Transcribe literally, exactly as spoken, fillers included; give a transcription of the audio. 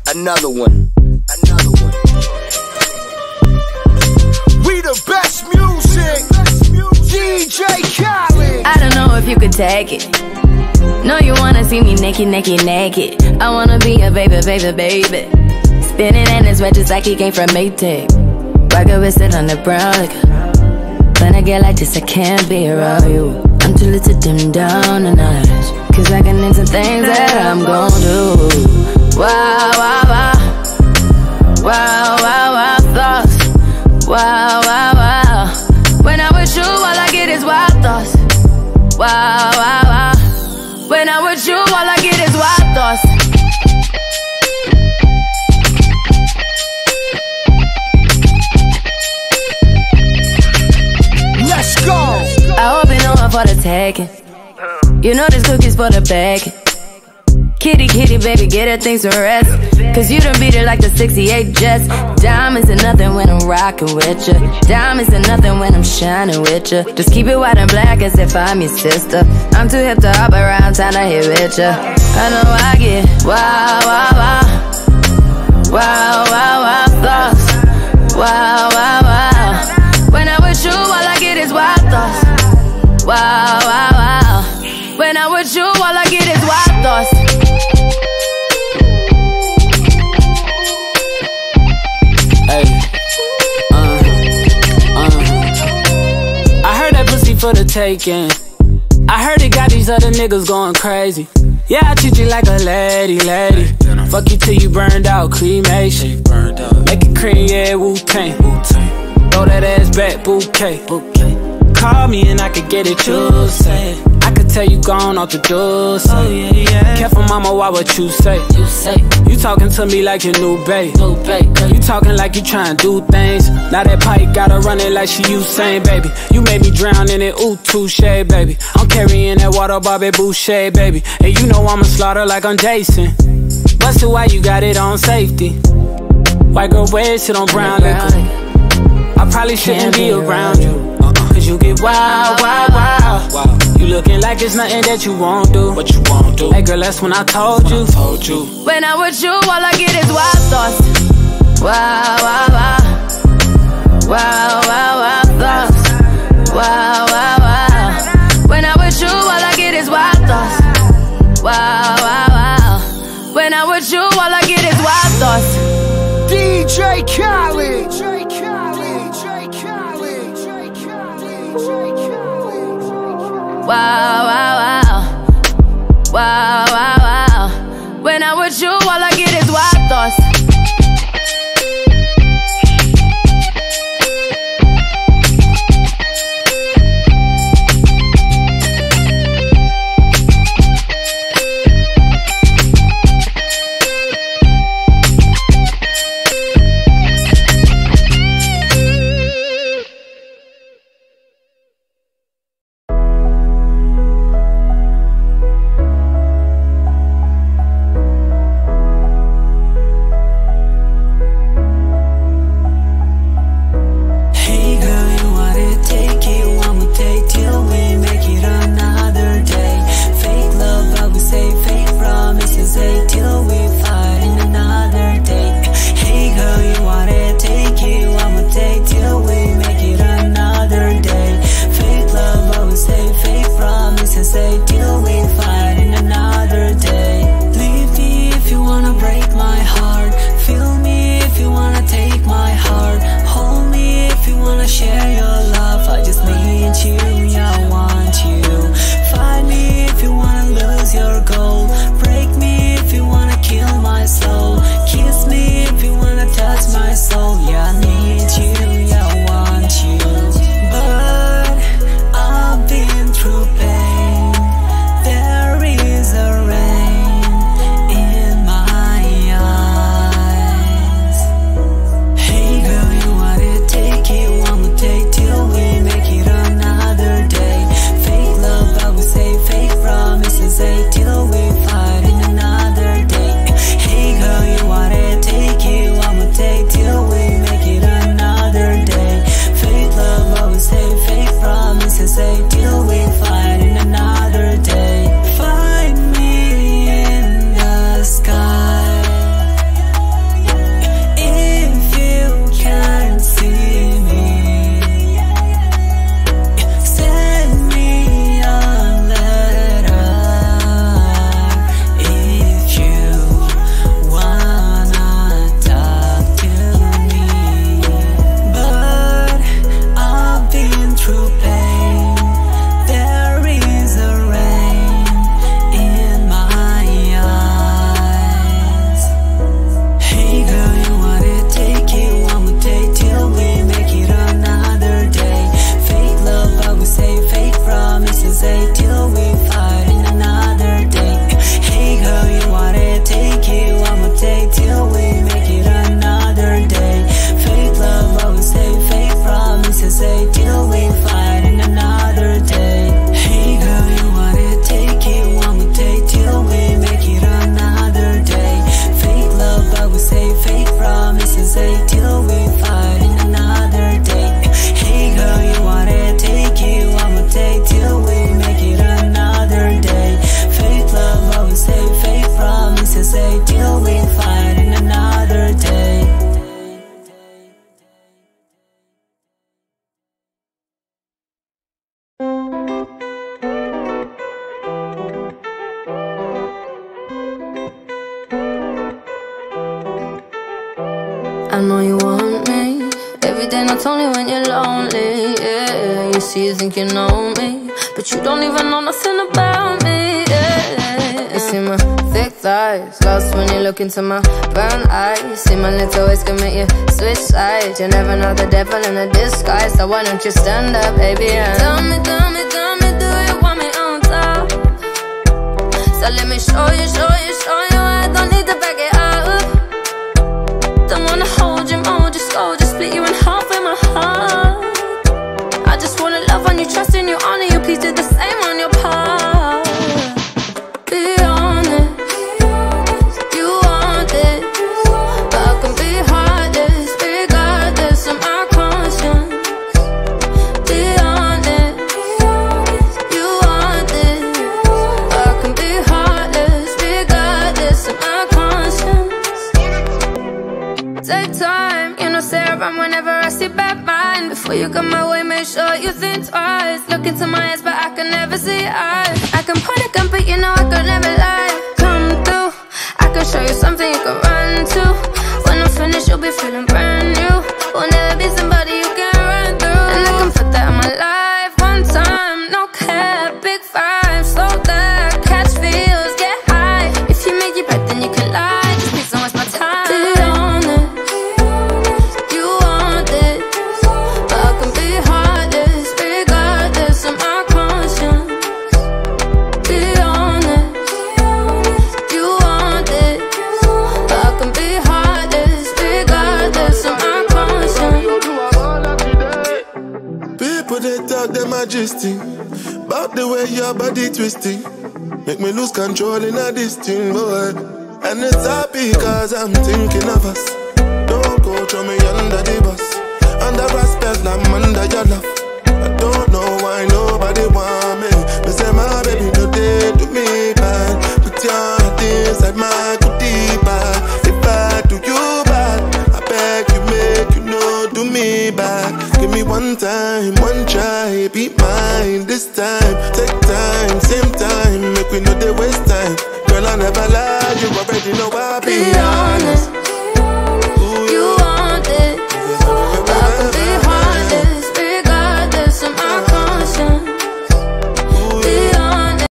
Another one. Another one. We the best music. D J Khaled. I don't know if you could take it. No, you wanna see me naked, naked, naked. I wanna be a baby, baby, baby. Spinning in his red just like he came from Maytag. Rocket with it on the brown liquor. When I get like this, I can't be around you. I'm too little to dim down the notch, cause I can into things that I'm gon' do. Wow, wow, wow. Wow, wow, wow, thoughts. Wow, wow, wow. When I'm with you, all I get is wild thoughts. Wow, wow, wow. When I'm with you, all I get is wild thoughts. Let's go. I hope you know I'm for the taking. You know this cookie's for the bag. Kitty, kitty, baby, get her things to rest. Cause you done beat it like the sixty-eight Jets. Diamonds are nothing when I'm rockin' with ya. Diamonds are nothing when I'm shining with ya. Just keep it white and black as if I'm your sister. I'm too hip to hop around, time to hit with ya. I know I get wow, wow, wow. Wow, wow, wow, thoughts. Wow, wow, wow. When I'm with you, all I get is wild thoughts. Wow, wow, wow. When I'm with you, all I get is wild thoughts. Hey, uh, uh. I heard that pussy for the taking. I heard it got these other niggas going crazy. Yeah, I treat you like a lady, lady. Fuck you till you burned out, cremation. Make it cream, yeah, Wu-Tang. Throw that ass back, bouquet. Call me and I could get it, you say. I could tell you gone off the door, say. Oh, yeah, yeah. Careful, mama, why what you say? You say you talking to me like your new babe. New babe. You talking like you trying to do things. Now that pipe gotta run it like she Usain, baby. You made me drown in it, ooh, touche, baby. I'm carrying that water, Bobby Boucher, baby. And you know I'ma slaughter like I'm Jason. Busted, why you got it on safety? White girl wear shit on brown liquor. I probably shouldn't be around you. Cause you get wild, wild, wild, wild. You looking like it's nothing that you won't do. What you won't do. Hey girl, that's when I told you. I told you. When I'm with you, all I get is wild thoughts. Wow, wow, wow. Wow, wow, wow, thoughts. Wow, wow, wow. When I'm with you, all I get is wild thoughts. Wow, wow, wow. When I'm with you, all I get is wild thoughts. D J Khaled. Wow, wow, wow. Wow, wow, wow. When I'm with you, all I get is wild thoughts. I know you want me every day, not only when you're lonely. Yeah, you see, you think you know me, but you don't even know nothing about me. Yeah, you see my thick thighs, lost when you look into my brown eyes. See my little ways can make you switch sides. You never know the devil in a disguise, so why don't you stand up, baby? And tell me, tell me, tell me, do you want me on top? So let me show you, show you, show you. I don't need to back it up. Don't wanna hold you more, just go, just split you in half with my heart. I just wanna love on you, trust in you, honor you. Please do the same on your part. Be honest, you want it, but I can be heartless regardless of my conscience. Be honest, you want it, but I can be heartless regardless of my conscience. Take time, you know, stay around whenever I see bad mind. Before you come my way, make sure you think twice. Look into my eyes, but I can never see eyes. I can point a gun, but you know I could never lie. Come through, I can show you something you can run to. When I'm finished, you'll be feeling brand new. Will never be somebody you can run through. And I can put that in my life one time, no cap, big five, slow down, catch feels, get high. If you make your bet, then you can lie. Just please don't waste my time. Be honest, you want it, but I can be heartless regardless of my conscience. Be honest, you want it, but I can be heartless regardless of my conscience. People they talk them majesty about the way your body twisting, make me lose control in a this thing, boy. And it's happy cause I'm thinking of us. Don't go throw me under the bus, under respect, I'm under your love. I don't know why nobody want me. Me say my baby no they do me bad. Put your heart inside my goodie bag. If I do you bad, I beg you make you know do me back. Give me one time, one try, be mine this time. Take time, same time, make we know they waste time. Girl I never lie, you already know I be.